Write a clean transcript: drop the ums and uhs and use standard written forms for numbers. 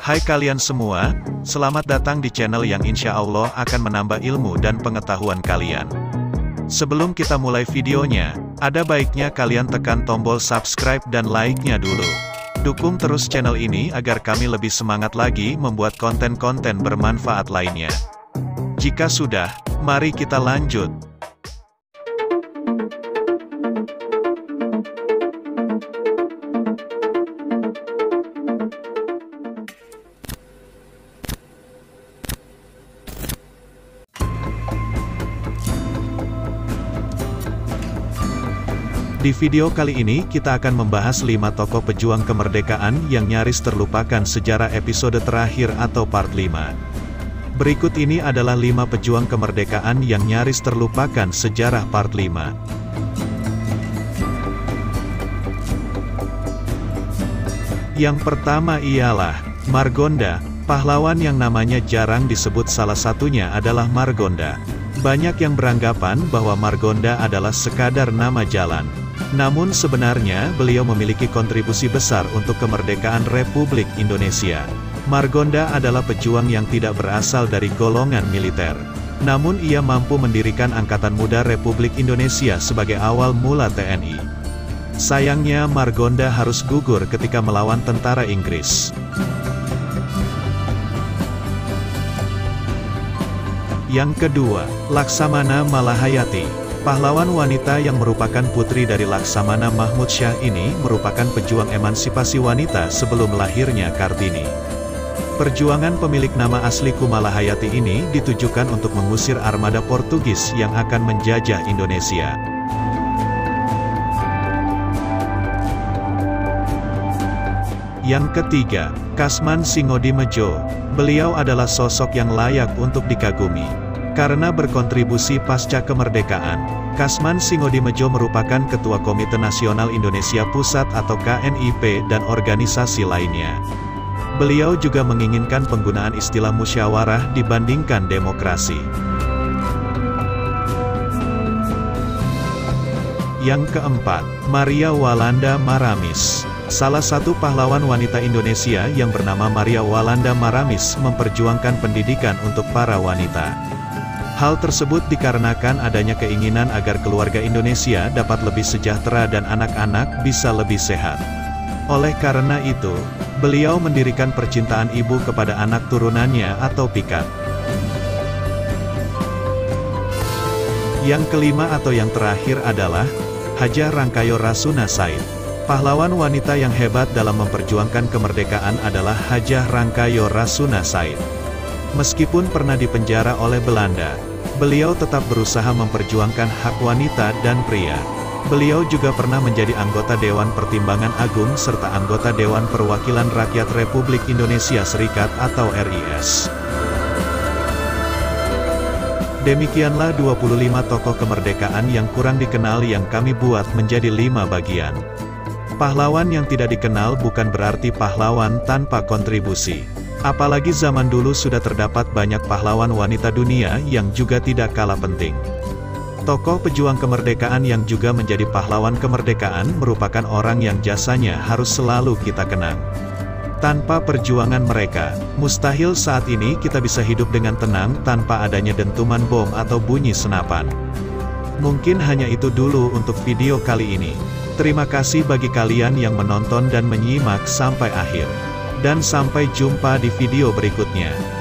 Hai kalian semua, selamat datang di channel yang insya Allah akan menambah ilmu dan pengetahuan kalian. Sebelum kita mulai videonya, ada baiknya kalian tekan tombol subscribe dan like-nya dulu. Dukung terus channel ini agar kami lebih semangat lagi membuat konten-konten bermanfaat lainnya. Jika sudah, mari kita lanjut. Di video kali ini kita akan membahas 5 tokoh pejuang kemerdekaan yang nyaris terlupakan sejarah episode terakhir atau part 5. Berikut ini adalah 5 pejuang kemerdekaan yang nyaris terlupakan sejarah part 5. Yang pertama ialah Margonda, pahlawan yang namanya jarang disebut, salah satunya adalah Margonda. Banyak yang beranggapan bahwa Margonda adalah sekadar nama jalan. Namun sebenarnya beliau memiliki kontribusi besar untuk kemerdekaan Republik Indonesia. Margonda adalah pejuang yang tidak berasal dari golongan militer. Namun ia mampu mendirikan Angkatan Muda Republik Indonesia sebagai awal mula TNI. Sayangnya Margonda harus gugur ketika melawan tentara Inggris. Yang kedua, Laksamana Malahayati. Pahlawan wanita yang merupakan putri dari Laksamana Mahmud Syah ini merupakan pejuang emansipasi wanita sebelum lahirnya Kartini. Perjuangan pemilik nama asli Malahayati ini ditujukan untuk mengusir armada Portugis yang akan menjajah Indonesia. Yang ketiga, Kasman Singodimedjo. Beliau adalah sosok yang layak untuk dikagumi. Karena berkontribusi pasca kemerdekaan, Kasman Singodimedjo merupakan Ketua Komite Nasional Indonesia Pusat atau KNIP dan organisasi lainnya. Beliau juga menginginkan penggunaan istilah musyawarah dibandingkan demokrasi. Yang keempat, Maria Walanda Maramis. Salah satu pahlawan wanita Indonesia yang bernama Maria Walanda Maramis memperjuangkan pendidikan untuk para wanita. Hal tersebut dikarenakan adanya keinginan agar keluarga Indonesia dapat lebih sejahtera dan anak-anak bisa lebih sehat. Oleh karena itu, beliau mendirikan percintaan ibu kepada anak turunannya atau PIKAT. Yang kelima atau yang terakhir adalah Hajah Rangkayo Rasuna Said. Pahlawan wanita yang hebat dalam memperjuangkan kemerdekaan adalah Hajah Rangkayo Rasuna Said. Meskipun pernah dipenjara oleh Belanda, beliau tetap berusaha memperjuangkan hak wanita dan pria. Beliau juga pernah menjadi anggota Dewan Pertimbangan Agung serta anggota Dewan Perwakilan Rakyat Republik Indonesia Serikat atau RIS. Demikianlah 25 tokoh kemerdekaan yang kurang dikenal yang kami buat menjadi 5 bagian. Pahlawan yang tidak dikenal bukan berarti pahlawan tanpa kontribusi. Apalagi zaman dulu sudah terdapat banyak pahlawan wanita dunia yang juga tidak kalah penting. Tokoh pejuang kemerdekaan yang juga menjadi pahlawan kemerdekaan merupakan orang yang jasanya harus selalu kita kenang. Tanpa perjuangan mereka, mustahil saat ini kita bisa hidup dengan tenang tanpa adanya dentuman bom atau bunyi senapan. Mungkin hanya itu dulu untuk video kali ini. Terima kasih bagi kalian yang menonton dan menyimak sampai akhir. Dan sampai jumpa di video berikutnya.